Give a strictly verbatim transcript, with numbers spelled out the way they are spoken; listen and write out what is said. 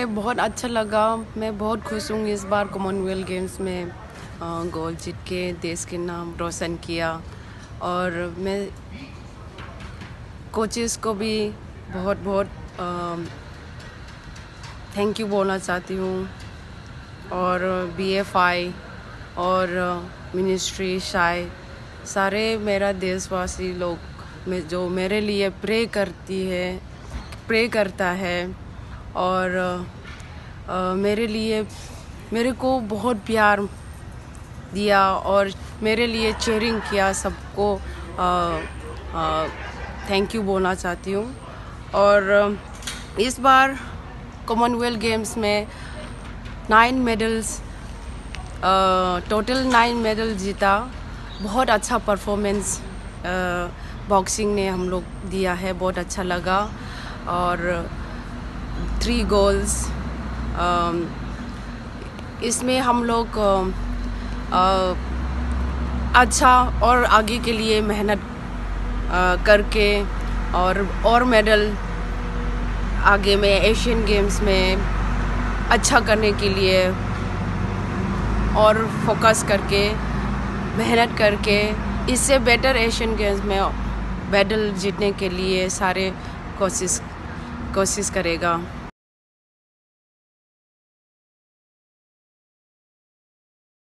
मुझे बहुत अच्छा लगा। मैं बहुत खुश हूँ इस बार कॉमनवेल्थ गेम्स में गोल्ड जीत के देश के नाम रोशन किया। और मैं कोचेस को भी बहुत बहुत थैंक यू बोलना चाहती हूँ, और बी एफ आई और मिनिस्ट्री शाय सारे मेरा देशवासी लोग में जो मेरे लिए प्रे करती है प्रे करता है और आ, मेरे लिए मेरे को बहुत प्यार दिया और मेरे लिए चीयरिंग किया। सबको थैंक यू बोलना चाहती हूँ। और इस बार कॉमनवेल्थ गेम्स में nine medals total nine medal जीता। बहुत अच्छा परफॉर्मेंस बॉक्सिंग ने हम लोग दिया है, बहुत अच्छा लगा। और थ्री गोल्स इसमें हम लोग अच्छा और आगे के लिए मेहनत करके और और मेडल आगे में एशियन गेम्स में अच्छा करने के लिए और फोकस करके मेहनत करके इससे बेटर एशियन गेम्स में मेडल जीतने के लिए सारे कोशिश कोशिश करेगा।